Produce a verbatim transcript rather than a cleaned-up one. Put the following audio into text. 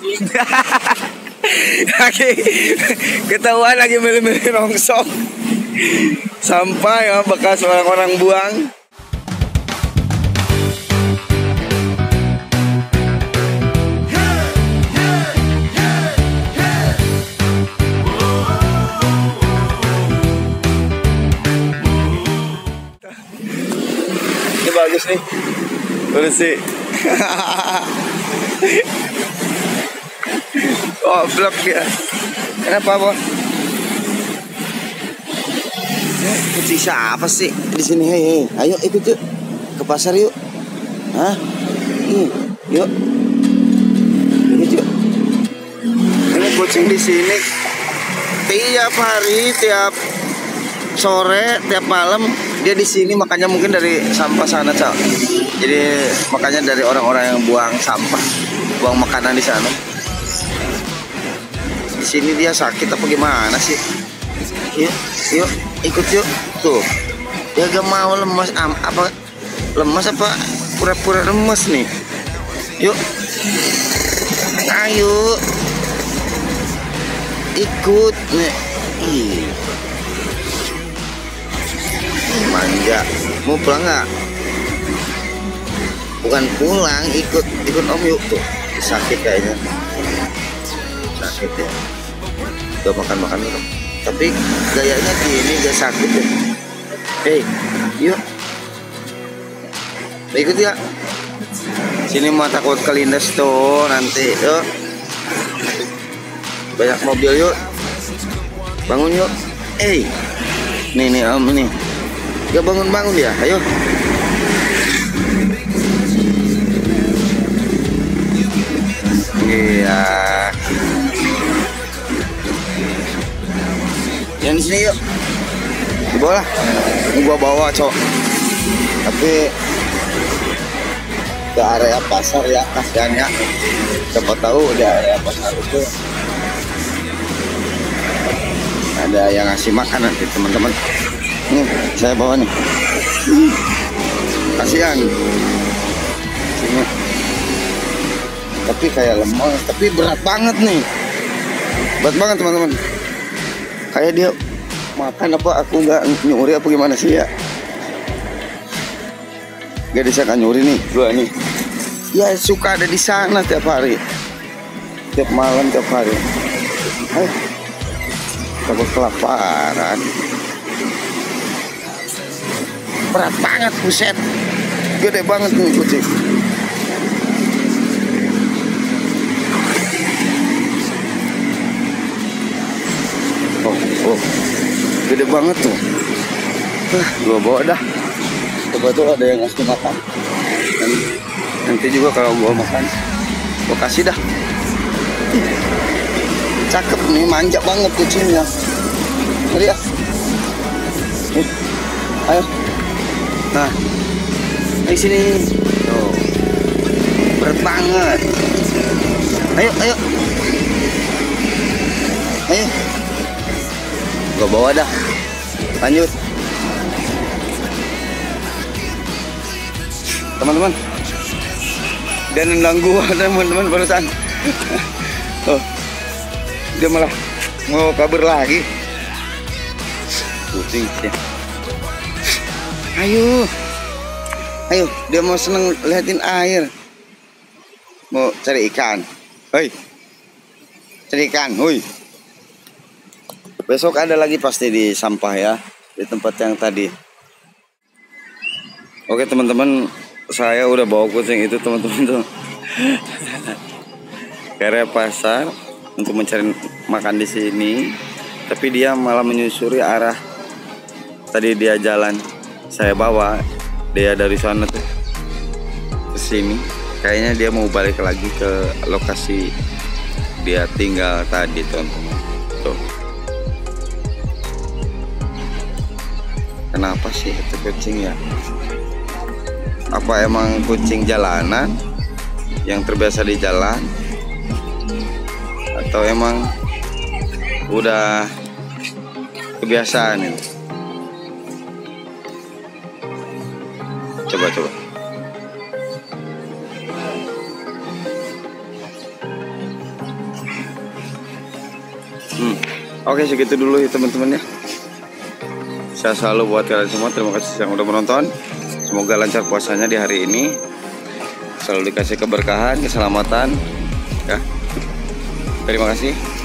Lagi ketahuan lagi milih-milih rongsok. Sampah ya bekas orang-orang buang. Ini bagus nih. Bersih. Oh, blok dia. Kenapa, Bos? Kucing siapa sih di sini? Hei, hei, ayo ikut yuk ke pasar yuk. Hah? Nih, yuk. Ikut yuk. Ini kucing di sini tiap hari, tiap sore, tiap malam dia di sini, makanya mungkin dari sampah sana, Cak. Jadi makanya dari orang-orang yang buang sampah, buang makanan di sana. Di sini dia sakit apa gimana sih? Yuk, yuk, ikut yuk. Tuh, dia gak mau lemas, am, apa lemas apa pura-pura lemas nih. Yuk, ayo, ikut nih. Ih, manja. Mau pulang nggak? Bukan pulang, ikut, ikut Om yuk tuh. Sakit kayaknya. Sakit ya. Udah makan-makan dulu. Tapi gayanya gini gak sakit ya. Hei, yuk. Ikut ya. Sini mah takut kelindes tuh nanti. Yuk. Banyak mobil yuk. Bangun yuk. Hei. Nih nih Om ini. Gak bangun-bangun ya. Ayo. Iya. Yang di sini yuk. Dibawa lah. Ini gua bawa, Cok. Tapi ke area pasar ya, kasihan ya. Siapa tahu di area pasar itu ada yang ngasih makan nanti teman-teman. Nih, saya bawa nih. Kasihan. Sini. Tapi kayak lemah, tapi berat banget nih. Berat banget teman-teman. Kayak dia makan apa aku nggak nyuri apa gimana sih ya? Gak bisa kan nyuri nih, gua nih. Ya suka ada di sana tiap hari, tiap malam tiap hari. Ayo, takut kelaparan. Berat banget, buset. Gede banget nih kucing. Oh, oh, gede banget tuh. Nah, gua bawa dah. Coba tuh ada yang ngasih makan. Dan nanti juga kalau gua makan, gua kasih dah. Cakep nih, manja banget kucingnya. Mari ya. Nih, ayo. Nah, di sini. Oh, berat banget. Ayo, ayo, ayo. Gua bawa dah. Lanjut. Teman-teman. Dan nendang gua teman-teman barusan. Oh. Dia malah mau kabur lagi. Kucing ya. Ayo. Ayo, dia mau seneng liatin air. Mau cari ikan. Hoi. Cari ikan, hoi. Besok ada lagi pasti di sampah ya, di tempat yang tadi. Oke teman-teman, saya udah bawa kucing itu teman-teman tuh ke area pasar untuk mencari makan di sini, tapi dia malah menyusuri arah tadi dia jalan. Saya bawa dia dari sana tuh ke sini. Kayaknya dia mau balik lagi ke lokasi dia tinggal tadi teman-teman. Tuh. Kenapa sih itu kucing ya? Apa emang kucing jalanan yang terbiasa di jalan? Atau emang udah kebiasaan ini? Coba coba. hmm. Oke, segitu dulu ya teman-teman ya. Saya selalu buat kalian semua. Terima kasih yang udah menonton. Semoga lancar puasanya di hari ini. Selalu dikasih keberkahan, keselamatan ya. Terima kasih.